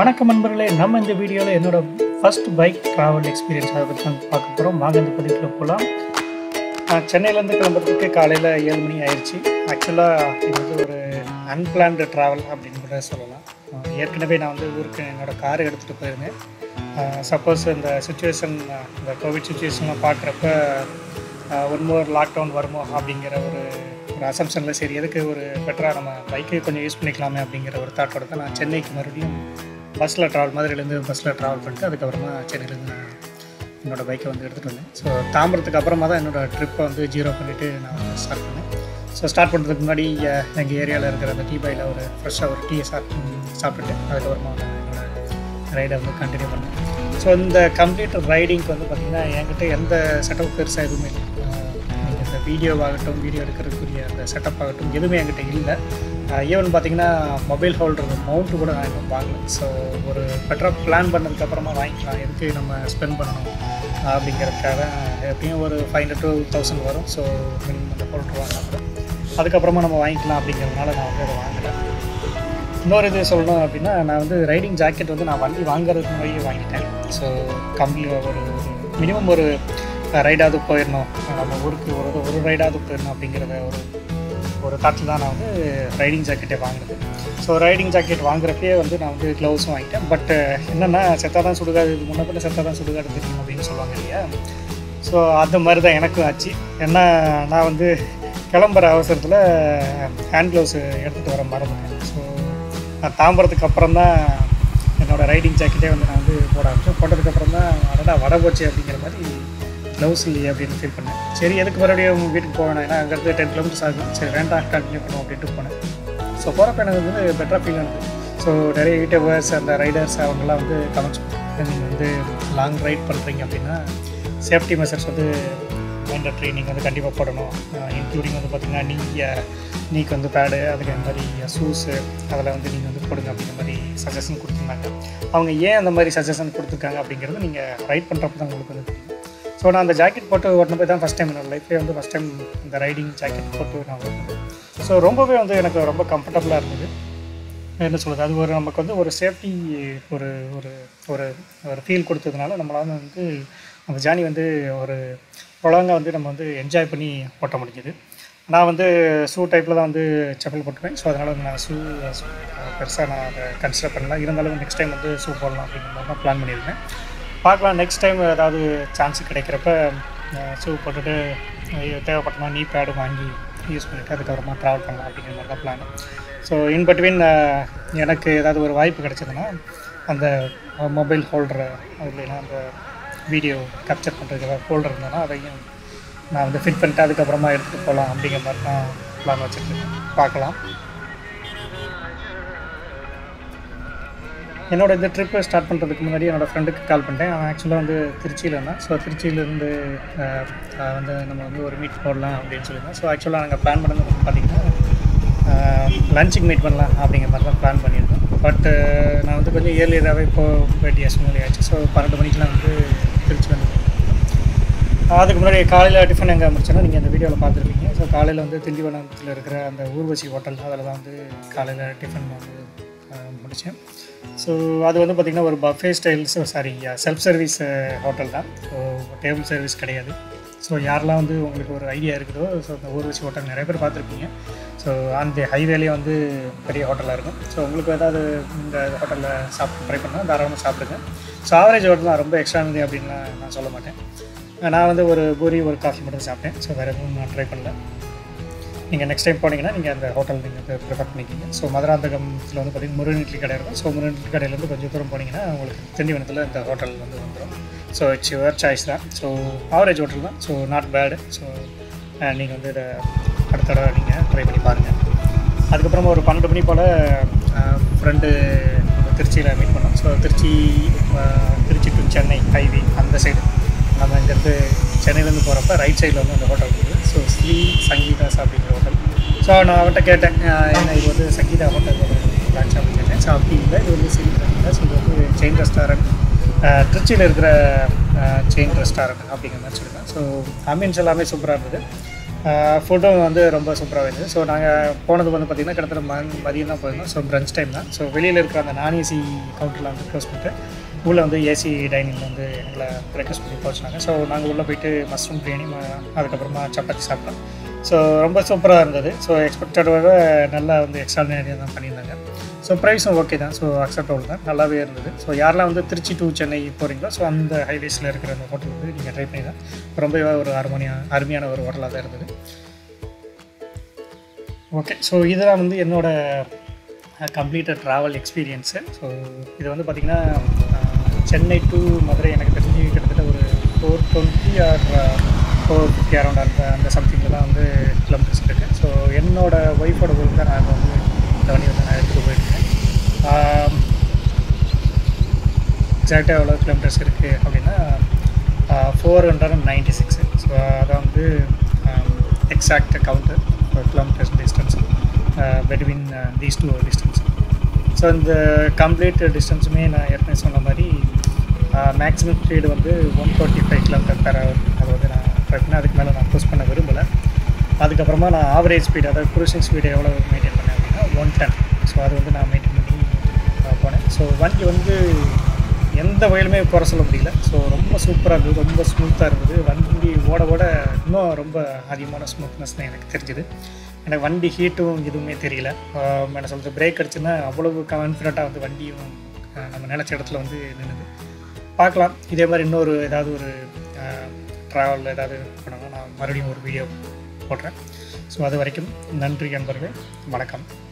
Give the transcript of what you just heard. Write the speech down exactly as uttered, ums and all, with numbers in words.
வணக்கம் நண்பர்களே, நம்ம இந்த வீடியோவில் என்னோட ஃபர்ஸ்ட் பைக் ட்ராவல் எக்ஸ்பீரியன்ஸ் அதை பற்றி நம்ம பார்க்க போகிறோம். வாங்க இந்த பதிவுக்குள்ள போகலாம். சென்னையிலேருந்து கிளம்புறதுக்கு காலையில் ஏழு மணி ஆயிடுச்சு. ஆக்சுவலாக இது வந்து ஒரு அன்பிளான்டு ட்ராவல் அப்படின்னு கூட சொல்லலாம். ஏற்கனவே நான் வந்து ஊருக்கு என்னோடய காரை எடுத்துகிட்டு போயிருந்தேன். சப்போஸ் இந்த சுச்சுவேஷன் இந்த கோவிட் சுச்சுவேஷன்லாம் பார்க்குறப்ப ஒன் மோர் லாக்டவுன் வருமோ அப்படிங்கிற ஒரு ஒரு அசம்ஷனில் சரி எதுக்கு ஒரு பெட்டராக நம்ம பைக்கு கொஞ்சம் யூஸ் பண்ணிக்கலாமே அப்படிங்கிற ஒரு தாட்டோட தான் நான் சென்னைக்கு மறுபடியும் பஸ்ஸில் ட்ராவல் மாதிரிலேருந்து பஸ்ஸில் ட்ராவல் பண்ணிட்டு அதுக்கப்புறமா சென்னையிலேருந்து நான் என்னோடய பைக்கை வந்து எடுத்துகிட்டு வந்தேன். ஸோ தாம்பரத்துக்கு அப்புறமா தான் என்னோடய ட்ரிப்பை வந்து ஜீரோ பண்ணிவிட்டு நான் வந்து ஸ்டார்ட் பண்ணேன். ஸோ ஸ்டார்ட் பண்ணுறதுக்கு முன்னாடி எங்கள் ஏரியாவில் இருக்கிற அந்த டீ பாயில் ஒரு ஃப்ரெஷ்ஷாக ஒரு டீயை சாப்பிட்டு சாப்பிட்டுட்டு அதுக்கப்புறமா நான் என்னோடய ரைடை வந்து கண்டினியூ பண்ணேன். ஸோ இந்த கம்ப்ளீட் ரைடிங்க்கு வந்து பார்த்திங்கன்னா என்கிட்ட எந்த செட்டப் பெருசாக எதுவுமே இல்லை. நீங்கள் இந்த வீடியோவாகட்டும் வீடியோ எடுக்கிறதுக்குரிய அந்த செட்டப் ஆகட்டும் எதுவுமே என்கிட்ட இல்லை. ஈவன் பார்த்திங்கன்னா மொபைல் ஹோல்டர் மவுண்ட்டு கூட நான் இன்னும் வாங்கலை. ஸோ ஒரு பெட்டராக பிளான் பண்ணதுக்கப்புறமா வாங்கிக்கலாம், எதுக்கு நம்ம ஸ்பெண்ட் பண்ணணும் அப்படிங்கிறதுக்காக எப்படியும் ஒரு ஃபைவ் ஹண்ட்ரட் டூ தௌசண்ட் வரும். ஸோ மினிமம் அந்த ஹோல்டர் வாங்கினா கூட அதுக்கப்புறமா நம்ம வாங்கிக்கலாம் அப்படிங்கிறதுனால நான் வந்து அதை வாங்கலை. இன்னொரு இது சொல்லணும் அப்படின்னா, நான் வந்து ரைடிங் ஜாக்கெட் வந்து நான் வண்டி வாங்குறதுக்கு முன்னாடியே வாங்கிட்டேன். ஸோ கம்பெனி ஒரு மினிமம் ஒரு ரைடாவது போயிடணும், நம்ம ஊருக்கு ஒரு ஒரு ரைடாவது போயிடணும் அப்படிங்கிறத ஒரு ஒரு தாட்டில் தான் நான் வந்து ரைடிங் ஜாக்கெட்டே வாங்கினது. ஸோ ரைடிங் ஜாக்கெட் வாங்குறப்பே வந்து நான் வந்து க்ளவுஸும் வாங்கிட்டேன். பட் என்னென்னா செத்தாக தான் சுடுகாடு, இது முன்ன பின்ன செத்தாக தான் சுடுகாடு தெரியும் அப்படின்னு சொல்லுவாங்க இல்லையா. ஸோ அந்த மாதிரி தான் எனக்கும் ஆச்சு. ஏன்னா நான் வந்து கிளம்புற அவசரத்தில் ஹேண்ட் க்ளவுஸு எடுத்துகிட்டு வர மறந்துட்டேன். ஸோ நான் தாம்பரத்துக்கு அப்புறம் தான் என்னோடய ரைடிங் ஜாக்கெட்டே வந்து நான் வந்து போட ஆரம்பித்தேன். போட்டதுக்கப்புறம் தான் அடடா வட போச்சு அப்படிங்கிற மாதிரி க்ளவுஸ் இல்லையே அப்படின்னு ஃபீல் பண்ணேன். சரி எதுக்கு மறுபடியும் வீட்டுக்கு போவேன், ஏன்னா அங்கேருந்து டென் கிலோமீட்டர்ஸ் ஆகும், சரி வேண்டாம் கண்டினியூ பண்ணுவோம் அப்படின்ட்டு போனேன். ஸோ போகிறப்ப எனக்கு வந்து பெட்டராக ஃபீல் ஆனது. ஸோ நிறைய யூடியூபர்ஸ் அந்த ரைடர்ஸ் அவங்கெல்லாம் வந்து கமெண்ட்ஸ் பண்ணுறாங்க, நீங்கள் வந்து லாங் ரைட் பண்ணுறீங்க அப்படின்னா சேஃப்டி மெஷர்ஸ் வந்து மைண்டட்ரி நீங்கள் வந்து கண்டிப்பாக போடணும். இன்க்ளூடிங் வந்து பார்த்திங்கன்னா நீங்கள் நீக்கு வந்து பேடு அதுக்கு அந்த மாதிரி ஷூஸு அதில் வந்து நீங்கள் வந்து போடுங்க அப்படிங்கிற மாதிரி சஜஷன் கொடுத்துருந்தாங்க. அவங்க ஏன் அந்த மாதிரி சஜஷன் கொடுத்துருக்காங்க அப்படிங்கிறது நீங்கள் ரைட் பண்ணுறப்ப தான் உங்களுக்கு வந்து தெரியும். ஸோ நான் அந்த ஜாக்கெட் போட்டு ஓட்டின போய் தான் ஃபஸ்ட் டைம் என்னோடய லைஃப்லேயே வந்து ஃபஸ்ட் டைம் இந்த ரைடிங் ஜாக்கெட் போட்டு நான் ஓட்டினேன். ஸோ ரொம்பவே வந்து எனக்கு ரொம்ப கம்ஃபர்டபுளாக இருந்தது. என்ன சொல்கிறது, அது ஒரு நமக்கு வந்து ஒரு சேஃப்டி ஒரு ஒரு ஒரு ஒரு ஃபீல் கொடுத்ததுனால நம்மளால் வந்து அந்த ஜேர்னி வந்து ஒரு ப்ரொலாங்காக வந்து நம்ம வந்து என்ஜாய் பண்ணி ஓட்ட முடிஞ்சுது. நான் வந்து ஷூ டைப்பில் தான் வந்து செப்பல் போட்டுப்பேன். ஸோ அதனால் வந்து நான் ஷூ பெருசாக நான் அதை கன்சிடர் பண்ணல. இருந்தாலும் நெக்ஸ்ட் டைம் வந்து ஷூ போடலாம் அப்படிங்கிற மாதிரி தான் பிளான் பண்ணியிருந்தேன். பார்க்கலாம், நெக்ஸ்ட் டைம் ஏதாவது சான்ஸ் கிடைக்கிறப்ப ஷூ போட்டுட்டு தேவைப்பட்டனா நீ பேடு வாங்கி யூஸ் பண்ணிவிட்டு அதுக்கப்புறமா ட்ராவல் பண்ணலாம் அப்படிங்கிற மாதிரி தான் பிளான். ஸோ இன் பிட்வீன் எனக்கு ஏதாவது ஒரு வாய்ப்பு கிடைச்சதுன்னா அந்த மொபைல் ஹோல்டரை இல்லைன்னா அந்த வீடியோ கேப்சர் பண்ணுறதுக்கு ஏதாவது ஹோல்டர் இருந்ததுன்னா அதையும் நான் வந்து ஃபிட் பண்ணிட்டு அதுக்கப்புறமா எடுத்துகிட்டு போகலாம் அப்படிங்கிற மாதிரி தான் பிளான் வச்சுருக்கேன். பார்க்கலாம். என்னோடய இந்த ட்ரிப்பை ஸ்டார்ட் பண்ணுறதுக்கு முன்னாடி என்னோடய ஃப்ரெண்டுக்கு கால் பண்ணிட்டேன். அவன் ஆக்சுவலாக வந்து திருச்சியில் இருந்தான். ஸோ திருச்சியிலேருந்து வந்து நம்ம வந்து ஒரு மீட் போடலாம் அப்படின்னு சொல்லியிருந்தேன். ஸோ ஆக்சுவலாக நாங்கள் பிளான் பண்ணது வந்து பார்த்திங்கன்னா லஞ்சுக்கு மீட் பண்ணலாம் அப்படிங்கிற மாதிரி தான் பிளான் பண்ணியிருந்தோம். பட் நான் வந்து கொஞ்சம் இயர்லியராகவே போக வேண்டிய சூழ்நிலை ஆச்சு. ஸோ பன்னெண்டு மணிக்கெலாம் வந்து திருச்சி வந்து அதுக்கு முன்னாடி காலையில் டிஃபன் எங்கே முடிச்சோன்னா நீங்கள் அந்த வீடியோவில் பார்த்துருப்பீங்க. ஸோ காலையில் வந்து திண்டிவனத்தில் இருக்கிற அந்த ஊர்வசி ஹோட்டல் அதில் தான் வந்து காலையில் டிஃபன் வந்து முடித்தேன். ஸோ அது வந்து பார்த்திங்கன்னா ஒரு buffet styles sorry self service hotel தான். ஸோ டேபிள் சர்வீஸ் கிடையாது. ஸோ யாரெல்லாம் வந்து உங்களுக்கு ஒரு ஐடியா இருக்குதோ, ஸோ அந்த ஊர்வசி ஹோட்டல் நிறைய பேர் பார்த்துருப்பீங்க. ஸோ அந்த ஹைவேலேயே வந்து பெரிய ஹோட்டலாக இருக்கும். ஸோ உங்களுக்கு ஏதாவது இந்த ஹோட்டலில் சாப்பிட்டு ட்ரை பண்ணால் தாராளமாக சாப்பிடுங்க. ஸோ ஆவரேஜ் ஹோட்டல் தான், ரொம்ப எக்ஸ்ட்ரானது அப்படின்னு நான் சொல்ல மாட்டேன். நான் வந்து ஒரு பூரி ஒரு காஃபி மட்டும் சாப்பிட்டேன். ஸோ வேறு எதுவும் நான் ட்ரை பண்ணல. நீங்கள் நெக்ஸ்ட் டைம் போனீங்கன்னா நீங்கள் அந்த ஹோட்டல் நீங்கள் வந்து ப்ரிஃபர் பண்ணிக்கிங்க. ஸோ மதுராந்தகத்தில் வந்து பார்த்திங்கன்னா முருகன் இட்லி கடை இருக்கும். ஸோ முருகன் இட்லி கடையிலேருந்து கொஞ்சம் தூரம் போனீங்கன்னா உங்களுக்கு திண்டிவனத்தில் இந்த ஹோட்டல் வந்து வந்துடும். ஸோ இட்ஸ் யுவர் சாய்ஸ் தான். ஸோ ஆவரேஜ் ஹோட்டல் தான். So not bad. ஸோ நீங்கள் வந்து இதை அடுத்த தடவை நீங்கள் ட்ரை பண்ணி பாருங்கள். அதுக்கப்புறமா ஒரு பன்னெண்டு மணி போல் ஃப்ரெண்டு திருச்சியில் மீட் பண்ணோம். So Trichy Trichy to Chennai highway அந்த சைடு நம்ம இங்கேருந்து சென்னையிலேருந்து போகிறப்ப ரைட் சைடில் வந்து அந்த ஹோட்டல் இருக்குது. ஸோ ஸ்ரீ சங்கீதாஸ் அப்படிங்கிற ஹோட்டல். ஸோ நான் அவன்கிட்ட கேட்டேன், ஏன்னா இது வந்து சங்கீதா ஹோட்டல் பிரான்ச் அப்படின்னு கேட்டேன். ஸோ அப்படி இல்லை, இது வந்து ஸ்ரீ சங்கீதாஸ், இது வந்து செயின் ரெஸ்டாரண்ட், திருச்சியில் இருக்கிற செயின் ரெஸ்டாரண்ட் அப்படிங்கிற மாதிரி சொல்லியிருந்தேன். ஸோ அமீன்ஸ் எல்லாமே சூப்பராக இருந்தது. ஃபுட்டும் வந்து ரொம்ப சூப்பராக இருந்தது. ஸோ நாங்கள் போனது வந்து பார்த்திங்கன்னா கிட்டத்தட்ட ம மதியம் தான் போயிருந்தோம். ஸோ பிரஞ்ச் டைம் தான். ஸோ வெளியில் இருக்கிற அந்த நான் ஏசி கவுண்டரில் வந்து க்ளோஸ் பண்ணிட்டு உள்ளே வந்து ஏசி டைனிங்கில் வந்து எங்களை பிரேக்ஃபாஸ்ட் பண்ணி போச்சுனாங்க. ஸோ நாங்கள் உள்ளே போயிட்டு மஷ்ரூம் பிரியாணி அதுக்கப்புறமா சப்பாத்தி சாப்பிட்டோம். ஸோ ரொம்ப சூப்பராக இருந்தது. ஸோ எக்ஸ்பெக்டடோட நல்லா வந்து எக்ஸ்ட்ராடினரியாக தான் பண்ணியிருந்தாங்க. ஸோ ப்ரைஸும் ஓகே தான். ஸோ அக்செப்டபுள் தான், நல்லாவே இருந்தது. ஸோ யாரெல்லாம் வந்து திருச்சி டு சென்னை போகிறீங்களோ ஸோ அந்த ஹைவேஸில் இருக்கிற அந்த ஹோட்டல் வந்து நீங்கள் ட்ரை பண்ணி தான் ரொம்பவே ஒரு அருமையான அருமையான ஒரு ஹோட்டலாக தான் இருந்தது. ஓகே, ஸோ இதெல்லாம் வந்து என்னோடய கம்ப்ளீட்டட் ட்ராவல் எக்ஸ்பீரியன்ஸு. ஸோ இது வந்து பார்த்திங்கன்னா சென்னை டு மதுரை எனக்கு தெரிஞ்சு கிட்டத்தட்ட ஒரு four twenty or four fifty around அந்த அந்த சம்திங்கில் தான் வந்து கிலோமீட்டர்ஸ் இருக்குது. ஸோ என்னோடய ஒய்ஃபோட ஊருக்கு தான் நான் வந்து இந்த வண்டி வந்து நான் எடுத்துகிட்டு போயிருக்கேன். எக்ஸாக்டாக எவ்வளோ கிலோமீட்டர்ஸ் இருக்குது அப்படின்னா four hundred and ninety six. So அதை வந்து exact count kilometres distance between these two distance. So இந்த கம்ப்ளீட் டிஸ்டன்ஸுமே நான் ஏற்கனவே சொன்ன மாதிரி மேக்ஸிமம் ஸ்பீடு வந்து one twenty five kilometre per hour. அது வந்து நான் ட்ரை பண்ணேன். அதுக்கு மேலே நான் புஷ் பண்ண விரும்பலை. அதுக்கப்புறமா நான் ஆவரேஜ் ஸ்பீடு, அதாவது க்ரூசிங் ஸ்பீடு எவ்வளோ மெயின்டைன் பண்ணேன் அப்படின்னா ஒன் டென். ஸோ அது வந்து நான் மெயின்டைன் பண்ணி போனேன். ஸோ வண்டி வந்து எந்த வயலுமே குறை சொல்ல முடியல. ஸோ ரொம்ப சூப்பராக இருந்தது, ரொம்ப ஸ்மூத்தாக இருந்தது. வண்டி ஓட ஓட இன்னும் ரொம்ப அதிகமான ஸ்மூத்னஸ் தான் எனக்கு தெரிஞ்சுது. எனக்கு வண்டி ஹீட்டும் எதுவுமே தெரியல. என்ன சொல்கிறது, பிரேக் அடிச்சுன்னா அவ்வளவு கான்ஃபிடண்ட்டாக வந்து வண்டியும் நம்ம நினச்ச இடத்துல வந்து நின்றுது. பார்க்கலாம், இதே மாதிரி இன்னொரு ஏதாவது ஒரு ட்ராவல் ஏதாவது பண்ணோன்னா நான் மறுபடியும் ஒரு வீடியோ போடுறேன். ஸோ அது வரைக்கும் நன்றி நண்பர்களே, வணக்கம்.